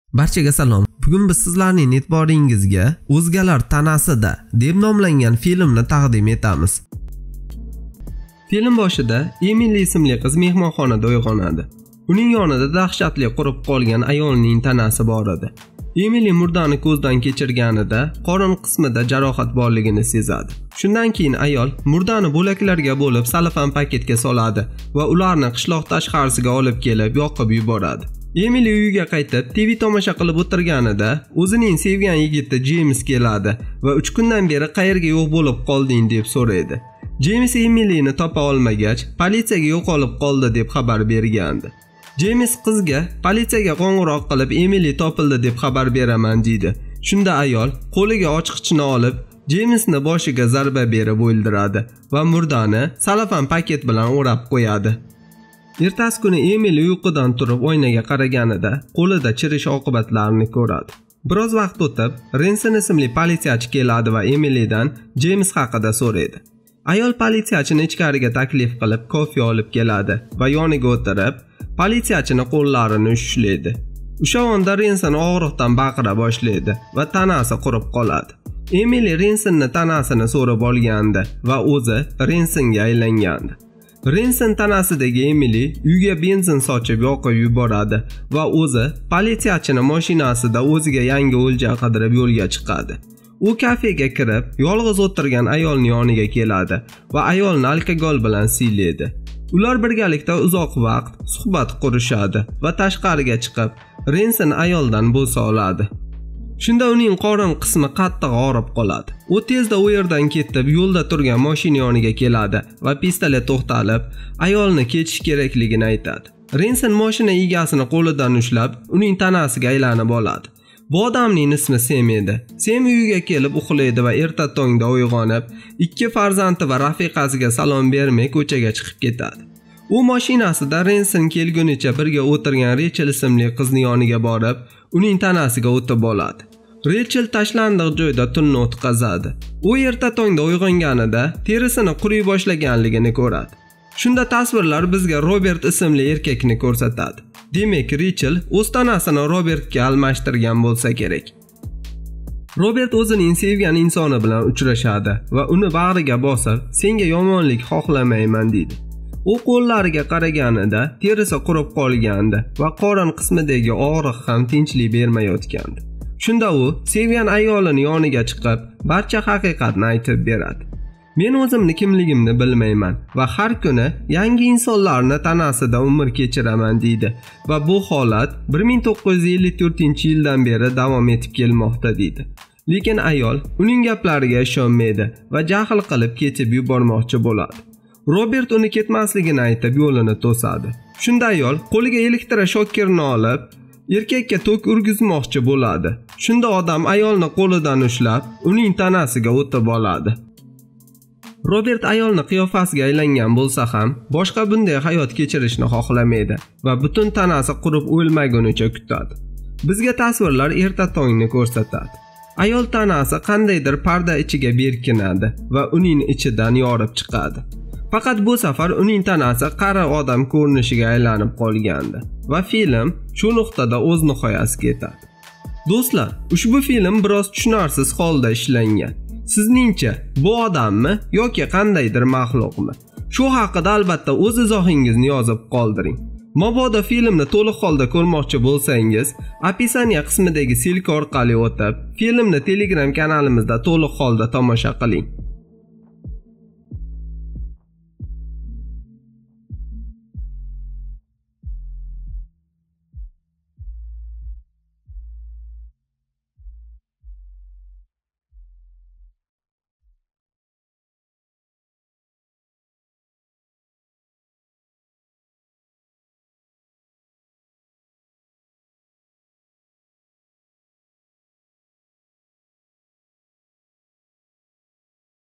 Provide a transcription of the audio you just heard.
Barchaga salom. Bugun biz sizlarning e'tiboringizga O'zgalar tanasida deb nomlangan filmni taqdim etamiz. Film boshida Emily ismli qiz mehmonxonada uyg'onadi. Uning yonida dahshatli qurib qolgan ayolning tanasi bor edi. Emily murdani ko'zdan kechirganida qorin qismida jarohat borligini sezadi. Shundan keyin ayol murdani bo'laklarga bo'lib salafan paketga soladi va ularni qishloq tashqarisiga olib kelib yoqib yuboradi. Emily uyiga qaytib TV tomosha qilib o'tirganida o'zining sevgan yigiti James keladi va 3 kundan beri qayerga yo'q bo'lib qolding deb so'raydi. James Emilyni topa olmagach, politsiyaga yo'qolib qoldi deb xabar bergandi. James qizga politsiyaga qo'ng'iroq qilib Emily topildi deb xabar beraman deydi. Shunda ayol qo'liga ochiqchini olib Jamesni boshiga zarba berib o'ldiradi va murdani salafan paket bilan o'rab qo'yadi. Ertasi kuni Emily uyqudan turib oynaga qaraganida qo'lida chirish oqibatlarini ko'radi. Biroz vaqt o'tib, Renson ismli politsiyachi keladi va Emilydan James haqida so'raydi. Ayol politsiyachini ichkariga taklif qilib kofe olib keladi va yoniga o'tirib, politsiyachini qo'llarini ushlaydi. O'sha onda Renson og'riqdan baqira boshlaydi va tanasi qurib qoladi. Emily Rensonning tanasini so'rab olgandi va o'zi Rensonga aylangandi. Renson tanasidagi Emily uyga benzin sochib yoqib yuboradi va o'zi politsiyachini mashinasida o'ziga yangi o'lja qidirib yo'lga chiqadi. U kafega kirib, yolg'iz o'tirgan ayolning yoniga keladi va ayolni alkogol bilan siylaydi. Ular birgalikda uzoq vaqt suhbat qurishadi va tashqariga chiqib, Renson ayoldan bo'sa oladi. Shunda uning qorin qismi qattiq og'rib qoladi. U tezda u yerdan ketib, yo'lda turgan mashina yoniga keladi va pistolet to'xtalib, ayolni ketish kerakligini aytadi. Renson mashina egasini qo'lidan ushlab, uning tanasiga aylanib oladi. Bu odamning ismi Sam edi. Sam uyiga kelib uxlaydi va erta tongda uyg'onib, 2 farzandi va rafiqasiga salom bermay ko'chaga chiqib ketadi. U mashinasida Renson kelgunicha birga o'tirgan Rachel ismli qizning yoniga borib, uning tanasiga o'tib oladi. Rachel tashlandiq joyda tunni o'tkazadi. U erta tongda uyg'onganida terisini quriy boshlaganligini ko'radi. Shunda tasvirlar bizga Robert ismli erkakni ko'rsatadi. Demak, Rachel o'z tanasini Robertga almashtirgan bo'lsa kerak. Robert o'zining sevgan insoni bilan uchrashadi va uni bag'riga bosib, "Senga yomonlik xohlamayman" deydi. U qo'llariga qaraganida terisi qurib qolgandi va qorin qismidagi og'riq ham tinchlik bermayotgandi. Shunda u sevgan ayolining yoniga chiqib, barcha haqiqatni aytib beradi. "Men o'zimni kimligimni bilmayman va har kuni yangi insonlarni tanasida umr kechiraman" deydi va bu holat 1954-yildan beri davom etib kelmoqda deydi. Lekin ayol uning gaplariga ishonmaydi va jahl qilib ketib yubormoqchi bo'ladi. Robert uni ketmasligini aytib yo'lini to'sadi. Shunda ayol qo'liga elektroshokkerni olib, erkakka tok urgizmoqchi bo'ladi. Shunda odam ayolni qo'lidan ushlab, uning tanasiga o'tib oladi. Robert ayolni qiyofasiga aylangan bo'lsa ham, boshqa bunday hayot kechirishni xohlamaydi va butun tanasi qurib o'lmagunicha kutadi. Bizga tasvirlar erta tongni ko'rsatadi. Ayol tanasi qandaydir parda ichiga berkinadi va uning ichidan yorib chiqadi. Faqat bu safar uning tanasi qari odam ko'rinishiga aylanib qolgandi va film shu nuqtada o'z nihoyasiga yetadi. Do'stlar, ushbu film biroz tushunarsiz holda ishlangan. Sizningcha bu odammi yoki qandaydir maxluqmi? Shu haqida albatta o'z izohingizni yozib qoldiring. Mabodo filmni to'liq holda ko'rmoqchi bo'lsangiz, opisiya qismidagi silka orqali o'tib, filmni Telegram kanalimizda to'liq holda tomosha qiling.